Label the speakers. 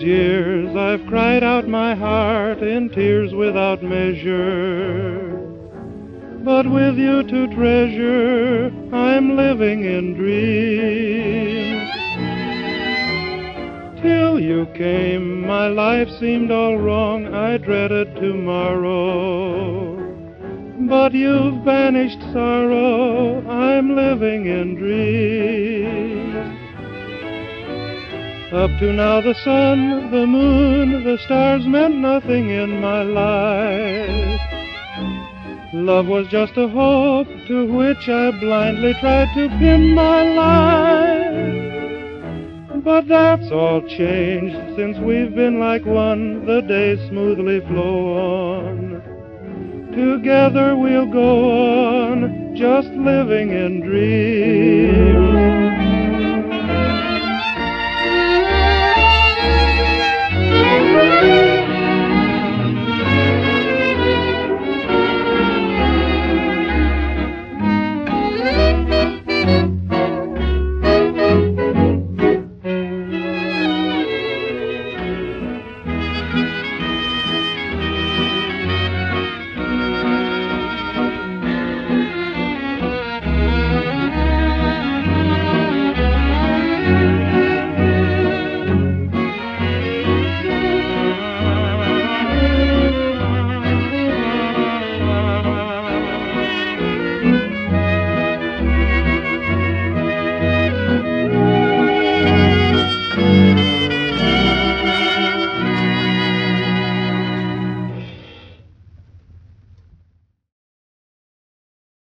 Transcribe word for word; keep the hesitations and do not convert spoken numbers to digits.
Speaker 1: years I've cried out my heart in tears without measure. But with you to treasure, I'm living in dreams. Till you came, my life seemed all wrong, I dreaded tomorrow. But you've banished sorrow, I'm living in dreams. Up to now the sun, the moon, the stars meant nothing in my life. Love was just a hope to which I blindly tried to pin my life. But that's all changed since we've been like one, the days smoothly flow on. Together we'll go on, just living in dreams.